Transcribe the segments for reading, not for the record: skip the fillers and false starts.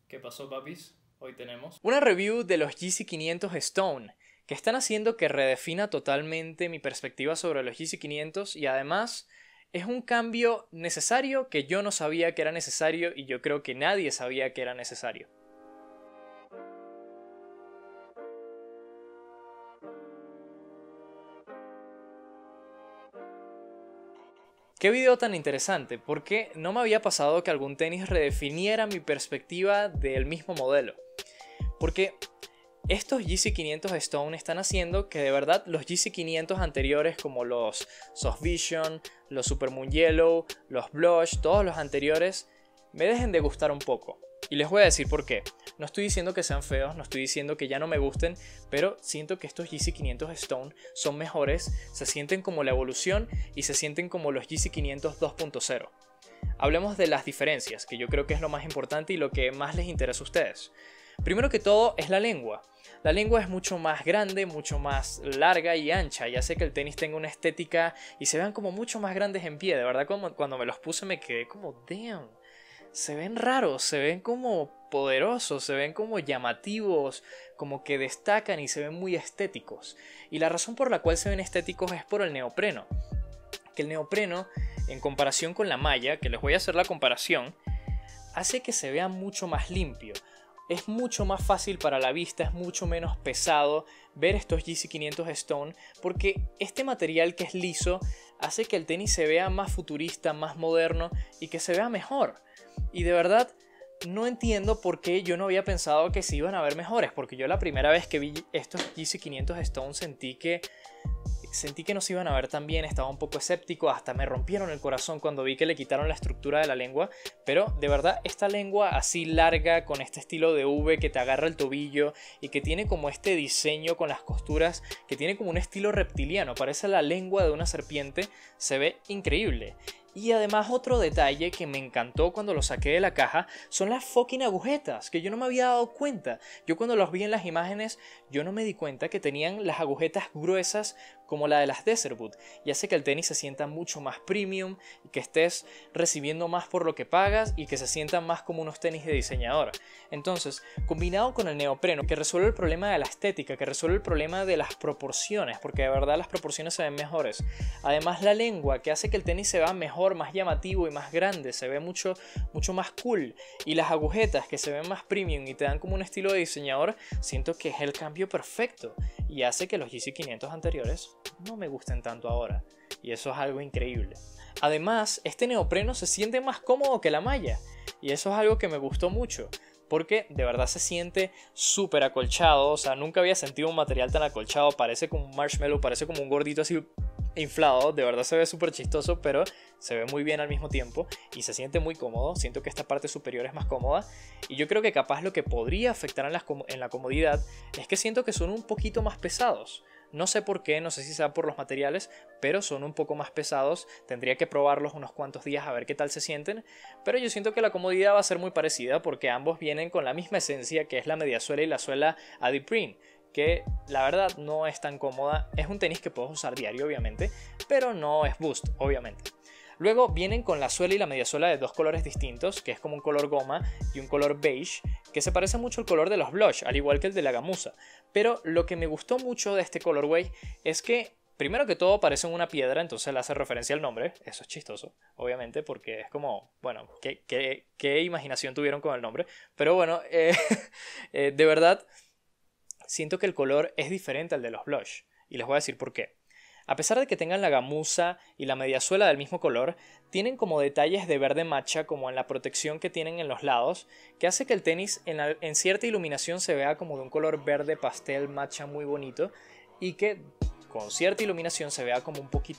¿Qué pasó, papis? Hoy tenemos una review de los Yeezy 500 Stone, que están haciendo que redefina totalmente mi perspectiva sobre los Yeezy 500 y además es un cambio necesario que yo no sabía que era necesario y yo creo que nadie sabía que era necesario. Qué video tan interesante, porque no me había pasado que algún tenis redefiniera mi perspectiva del mismo modelo. Porque estos Yeezy 500 Stone están haciendo que de verdad los Yeezy 500 anteriores, como los Soft Vision, los Supermoon Yellow, los Blush, todos los anteriores, me dejen de gustar un poco. Y les voy a decir por qué. No estoy diciendo que sean feos, no estoy diciendo que ya no me gusten, pero siento que estos Yeezy 500 Stone son mejores, se sienten como la evolución y se sienten como los Yeezy 500 2.0. Hablemos de las diferencias, que yo creo que es lo más importante y lo que más les interesa a ustedes. Primero que todo es la lengua. La lengua es mucho más grande, mucho más larga y ancha y hace que el tenis tenga una estética y se vean como mucho más grandes en pie. De verdad, cuando me los puse me quedé como, damn, se ven raros, se ven como poderosos, se ven como llamativos, como que destacan y se ven muy estéticos. Y la razón por la cual se ven estéticos es por el neopreno. Que el neopreno, en comparación con la malla, que les voy a hacer la comparación, hace que se vea mucho más limpio. Es mucho más fácil para la vista, es mucho menos pesado ver estos Yeezy 500 Stone porque este material que es liso hace que el tenis se vea más futurista, más moderno y que se vea mejor. Y de verdad no entiendo por qué yo no había pensado que se iban a ver mejores, porque yo la primera vez que vi estos Yeezy 500 Stone sentí que no se iban a ver tan bien, estaba un poco escéptico, hasta me rompieron el corazón cuando vi que le quitaron la estructura de la lengua, pero de verdad esta lengua así larga, con este estilo de V que te agarra el tobillo y que tiene como este diseño con las costuras, que tiene como un estilo reptiliano, parece la lengua de una serpiente, se ve increíble. Y además otro detalle que me encantó cuando lo saqué de la caja son las fucking agujetas, que yo no me había dado cuenta. Yo cuando los vi en las imágenes, yo no me di cuenta que tenían las agujetas gruesas como la de las Desert Boot. Y hace que el tenis se sienta mucho más premium y que estés recibiendo más por lo que pagas y que se sientan más como unos tenis de diseñador. Entonces, combinado con el neopreno, que resuelve el problema de la estética, que resuelve el problema de las proporciones, porque de verdad las proporciones se ven mejores. Además la lengua, que hace que el tenis se vea mejor, más llamativo y más grande, se ve mucho más cool. Y las agujetas que se ven más premium y te dan como un estilo de diseñador, siento que es el cambio perfecto y hace que los Yeezy 500 anteriores no me gusten tanto ahora. Y eso es algo increíble. Además, este neopreno se siente más cómodo que la malla y eso es algo que me gustó mucho. Porque de verdad se siente súper acolchado, o sea, nunca había sentido un material tan acolchado, parece como un marshmallow, parece como un gordito así inflado, de verdad se ve súper chistoso, pero se ve muy bien al mismo tiempo y se siente muy cómodo. Siento que esta parte superior es más cómoda y yo creo que capaz lo que podría afectar en la comodidad es que siento que son un poquito más pesados. No sé por qué, no sé si sea por los materiales, pero son un poco más pesados. Tendría que probarlos unos cuantos días a ver qué tal se sienten, pero yo siento que la comodidad va a ser muy parecida porque ambos vienen con la misma esencia, que es la mediasuela y la suela Adiprene, que la verdad no es tan cómoda. Es un tenis que puedes usar diario obviamente, pero no es Boost obviamente. Luego vienen con la suela y la mediasuela de dos colores distintos, que es como un color goma y un color beige, que se parece mucho al color de los blush, al igual que el de la gamuza. Pero lo que me gustó mucho de este colorway es que primero que todo parecen una piedra, entonces le hace referencia al nombre. Eso es chistoso, obviamente, porque es como, bueno, ¿qué imaginación tuvieron con el nombre? Pero bueno, de verdad siento que el color es diferente al de los blush y les voy a decir por qué. A pesar de que tengan la gamuza y la mediasuela del mismo color, tienen como detalles de verde matcha como en la protección que tienen en los lados, que hace que el tenis en cierta iluminación se vea como de un color verde pastel matcha muy bonito y que con cierta iluminación se vea como un poquito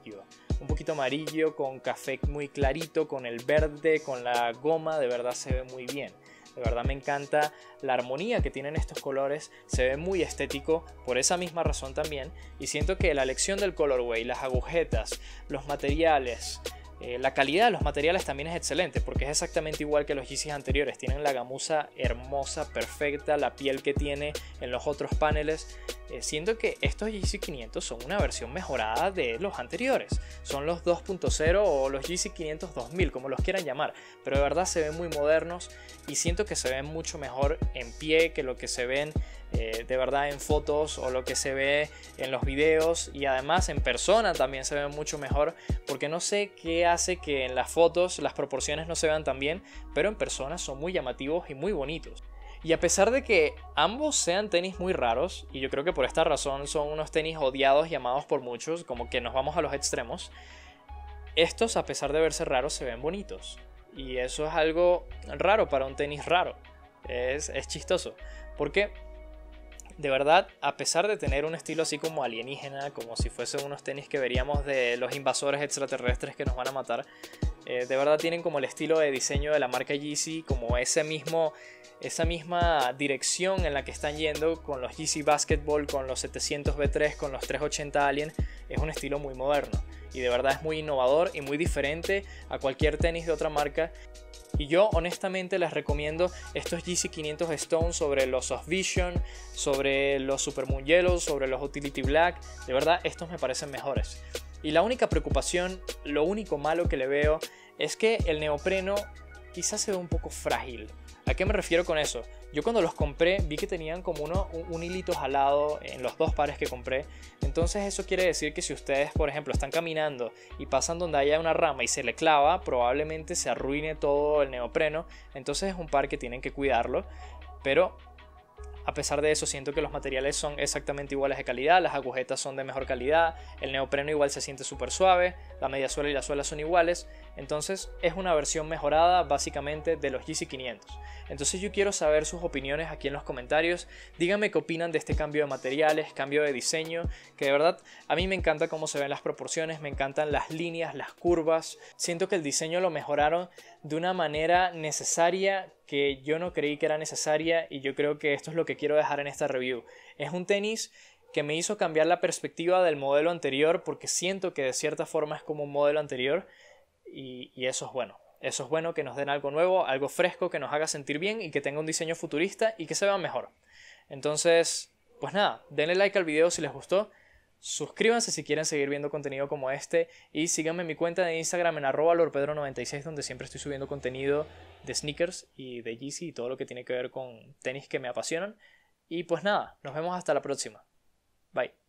amarillo con café muy clarito, con el verde, con la goma, de verdad se ve muy bien. De verdad me encanta la armonía que tienen estos colores, se ve muy estético por esa misma razón también, y siento que la elección del colorway, las agujetas, los materiales, La calidad de los materiales también es excelente porque es exactamente igual que los Yeezys anteriores. Tienen la gamuza hermosa, perfecta, la piel que tiene en los otros paneles. Siento que estos Yeezy 500 son una versión mejorada de los anteriores. Son los 2.0 o los Yeezy 500 2000, como los quieran llamar. Pero de verdad se ven muy modernos y siento que se ven mucho mejor en pie que lo que se ven de verdad en fotos o lo que se ve en los videos, y además en persona también se ven mucho mejor, porque no sé qué hace que en las fotos las proporciones no se vean tan bien, pero en persona son muy llamativos y muy bonitos. Y a pesar de que ambos sean tenis muy raros, y yo creo que por esta razón son unos tenis odiados y amados por muchos, como que nos vamos a los extremos, estos, a pesar de verse raros, se ven bonitos. Y eso es algo raro para un tenis raro. Es chistoso. Porque de verdad, a pesar de tener un estilo así como alienígena, como si fuesen unos tenis que veríamos de los invasores extraterrestres que nos van a matar, de verdad tienen como el estilo de diseño de la marca Yeezy, como esa misma dirección en la que están yendo con los Yeezy Basketball, con los 700 V3, con los 380 Alien. Es un estilo muy moderno y de verdad es muy innovador y muy diferente a cualquier tenis de otra marca. Y yo honestamente les recomiendo estos Yeezy 500 Stone sobre los Soft Vision, sobre los Supermoon Yellow, sobre los Utility Black. De verdad, estos me parecen mejores. Y la única preocupación, lo único malo que le veo, es que el neopreno quizás se ve un poco frágil. ¿A qué me refiero con eso? Yo cuando los compré vi que tenían como un hilito jalado en los dos pares que compré. Entonces eso quiere decir que si ustedes, por ejemplo, están caminando y pasan donde haya una rama y se le clava, probablemente se arruine todo el neopreno. Entonces es un par que tienen que cuidarlo. Pero a pesar de eso, siento que los materiales son exactamente iguales de calidad, las agujetas son de mejor calidad, el neopreno igual se siente súper suave, la mediasuela y la suela son iguales. Entonces es una versión mejorada básicamente de los Yeezy 500. Entonces yo quiero saber sus opiniones aquí en los comentarios. Díganme qué opinan de este cambio de materiales, cambio de diseño, que de verdad a mí me encanta cómo se ven las proporciones, me encantan las líneas, las curvas. Siento que el diseño lo mejoraron de una manera necesaria que yo no creí que era necesaria, y yo creo que esto es lo que quiero dejar en esta review. Es un tenis que me hizo cambiar la perspectiva del modelo anterior, porque siento que de cierta forma es como un modelo anterior, y eso es bueno. Eso es bueno, que nos den algo nuevo, algo fresco, que nos haga sentir bien y que tenga un diseño futurista y que se vea mejor. Entonces, pues nada, denle like al video si les gustó. Suscríbanse si quieren seguir viendo contenido como este, y síganme en mi cuenta de Instagram en @lordpedro96, donde siempre estoy subiendo contenido de sneakers y de Yeezy y todo lo que tiene que ver con tenis que me apasionan. Y pues nada, nos vemos hasta la próxima. Bye.